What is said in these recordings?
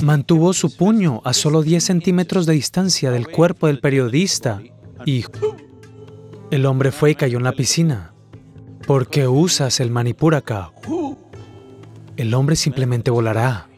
mantuvo su puño a solo 10 centímetros de distancia del cuerpo del periodista y el hombre fue y cayó en la piscina. ¿Por qué usas el Manipuraka? El hombre simplemente volará.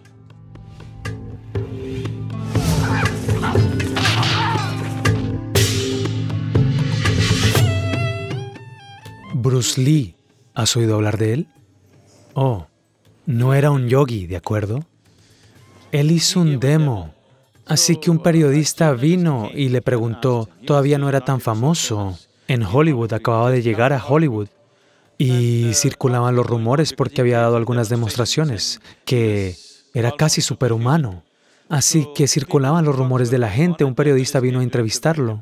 Bruce Lee, ¿has oído hablar de él? Oh, no era un yogi, ¿de acuerdo? Él hizo un demo, así que un periodista vino y le preguntó, todavía no era tan famoso, en Hollywood, acababa de llegar a Hollywood, y circulaban los rumores porque había dado algunas demostraciones, que era casi superhumano. Así que circulaban los rumores de la gente, un periodista vino a entrevistarlo.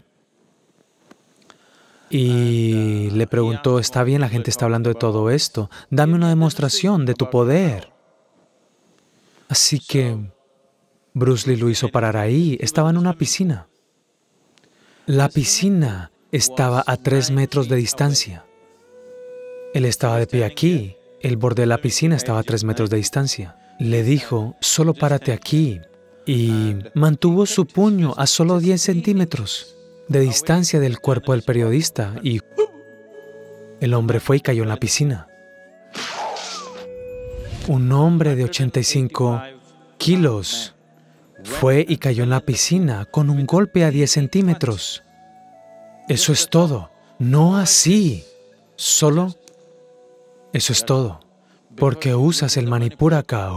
Y le preguntó, está bien, la gente está hablando de todo esto, dame una demostración de tu poder. Así que Bruce Lee lo hizo parar ahí, estaba en una piscina. La piscina estaba a 3 metros de distancia. Él estaba de pie aquí, el borde de la piscina estaba a 3 metros de distancia. Le dijo, solo párate aquí, y mantuvo su puño a solo 10 centímetros de distancia del cuerpo del periodista y el hombre fue y cayó en la piscina. Un hombre de 85 kilos fue y cayó en la piscina con un golpe a 10 centímetros. Eso es todo. No así. Solo eso es todo. Porque usas el Manipuraka.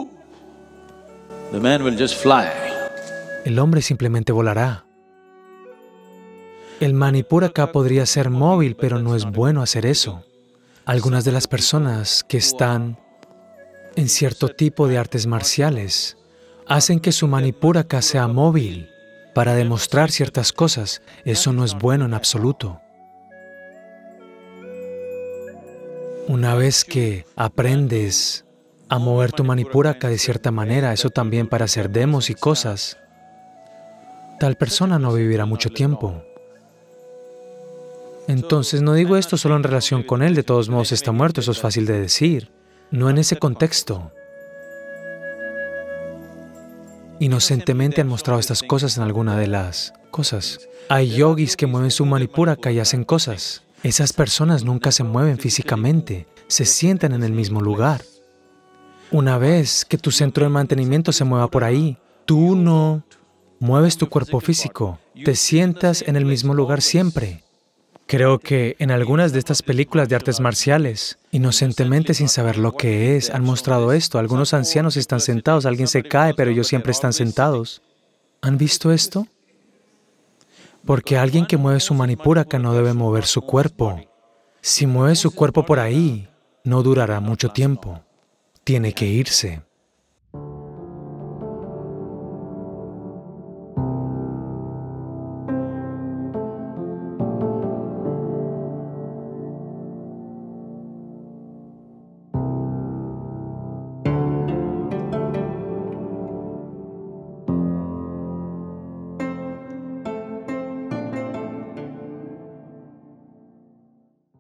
El hombre simplemente volará. El Manipuraka podría ser móvil, pero no es bueno hacer eso. Algunas de las personas que están en cierto tipo de artes marciales hacen que su Manipuraka sea móvil para demostrar ciertas cosas. Eso no es bueno en absoluto. Una vez que aprendes a mover tu Manipuraka de cierta manera, eso también para hacer demos y cosas, tal persona no vivirá mucho tiempo. Entonces, no digo esto solo en relación con él, de todos modos está muerto, eso es fácil de decir. No en ese contexto. Inocentemente han mostrado estas cosas en alguna de las cosas. Hay yogis que mueven su Manipuraka y hacen cosas. Esas personas nunca se mueven físicamente, se sientan en el mismo lugar. Una vez que tu centro de mantenimiento se mueva por ahí, tú no mueves tu cuerpo físico, te sientas en el mismo lugar siempre. Creo que en algunas de estas películas de artes marciales, inocentemente sin saber lo que es, han mostrado esto. Algunos ancianos están sentados, alguien se cae, pero ellos siempre están sentados. ¿Han visto esto? Porque alguien que mueve su Manipuraka no debe mover su cuerpo. Si mueve su cuerpo por ahí, no durará mucho tiempo. Tiene que irse.